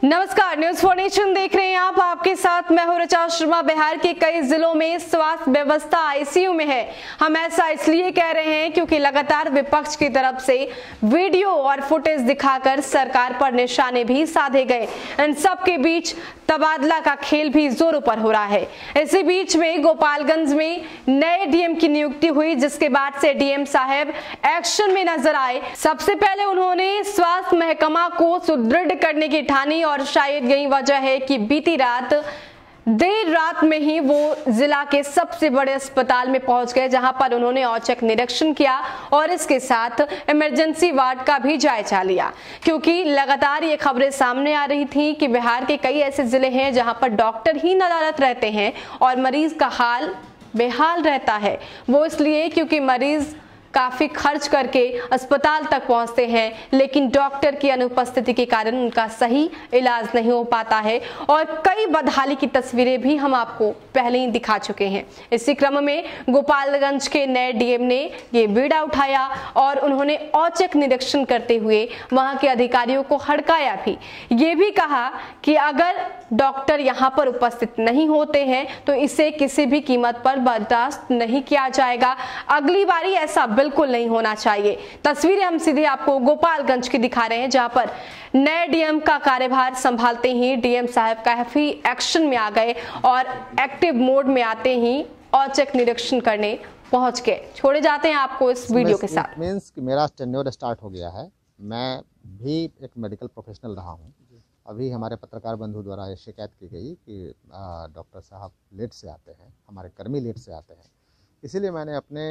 नमस्कार, news for nation देख रहे हैं आप। आपके साथ मैं हूं ऋचा शर्मा। बिहार के कई जिलों में स्वास्थ्य व्यवस्था आईसीयू में है। हम ऐसा इसलिए कह रहे हैं क्योंकि लगातार विपक्ष की तरफ से वीडियो और फुटेज दिखाकर सरकार पर निशाने भी साधे गए। इन सब के बीच तबादला का खेल भी जोरों पर हो रहा है। इसी बीच में गोपालगंज में नए डीएम की नियुक्ति हुई, जिसके बाद से डीएम साहब एक्शन में नजर आए। सबसे पहले उन्होंने स्वास्थ्य महकमा को सुदृढ़ करने की ठानी और शायद यही वजह है कि बीती रात देर रात में ही वो जिला के सबसे बड़े अस्पताल में पहुंच गए, जहां पर उन्होंने औचक निरीक्षण किया और इसके साथ इमरजेंसी वार्ड का भी जायजा लिया। क्योंकि लगातार ये खबरें सामने आ रही थी कि बिहार के कई ऐसे जिले हैं जहां पर डॉक्टर ही नदारत रहते हैं और मरीज का हाल बेहाल रहता है। वो इसलिए क्योंकि मरीज काफी खर्च करके अस्पताल तक पहुंचते हैं, लेकिन डॉक्टर की अनुपस्थिति के कारण उनका सही इलाज नहीं हो पाता है और कई बदहाली की तस्वीरें भी हम आपको पहले ही दिखा चुके हैं। इसी क्रम में गोपालगंज के नए डीएम ने ये बीड़ा उठाया और उन्होंने औचक निरीक्षण करते हुए वहां के अधिकारियों को हड़काया भी। ये भी कहा कि अगर डॉक्टर यहाँ पर उपस्थित नहीं होते हैं तो इसे किसी भी कीमत पर बर्दाश्त नहीं किया जाएगा। अगली बारी ऐसा बिल्कुल नहीं होना चाहिए। तस्वीरें हम सीधे आपको गोपालगंज की दिखा रहे हैं, जहां पर नए डीएम का कार्यभार संभालते ही डीएम साहब काफी एक्शन में आ गए और एक्टिव मोड में आते ही औचक निरीक्षण करने पहुंच गए। छोड़े जाते हैं आपको इस वीडियो के साथ। मींस कि मेरा टेन्योर स्टार्ट हो गया है। मैं भी एक मेडिकल प्रोफेशनल रहा हूं। अभी हमारे पत्रकार बंधु द्वारा ये शिकायत की गई कि डॉक्टर साहब लेट से आते हैं, हमारे कर्मी लेट से आते हैं। इसीलिए मैंने अपने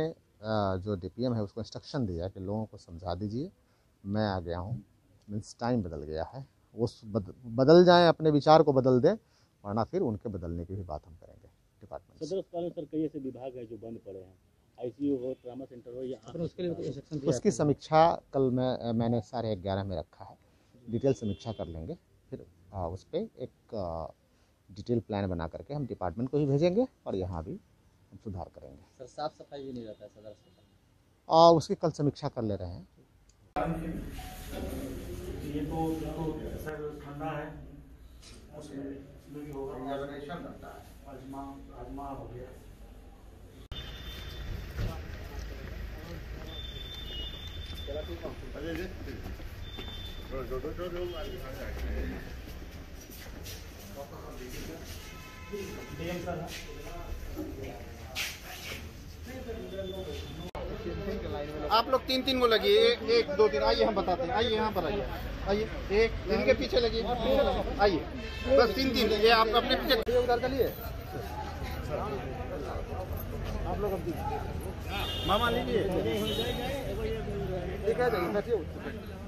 जो डीपीएम है उसको इंस्ट्रक्शन दिया कि लोगों को समझा दीजिए। मैं आ गया हूँ, मीन्स टाइम बदल गया है। वो बदल जाएं, अपने विचार को बदल दें, वरना फिर उनके बदलने की भी बात हम करेंगे डिपार्टमेंट। सदर अस्पताल में सर कई ऐसे विभाग है जो बंद पड़े हैं, आईसीयू हो, ट्रामा सेंटर हो, या उसकी समीक्षा कल मैंने 11:30 में रखा है। डिटेल समीक्षा कर लेंगे, फिर उस पर एक डिटेल प्लान बना करके हम डिपार्टमेंट को भी भेजेंगे और यहाँ भी हम सुधार करेंगे। सर साफ सफाई भी नहीं रहता है सदर अस्पताल, उसकी कल समीक्षा कर ले रहे हैं। ये तो सर ठंडा है, उसमें भी होगा आजमा हो गया। आप लोग 3-3 को लगिए, 1 2 3। आइए हम बताते हैं, आइए यहाँ पर आइए, आइए एक इनके पीछे लगिए, आइए बस 3-3। ये आप अपने पीछे उधर कर लिए आप लोग। अब मामा लीजिए, ठीक है, बैठिए।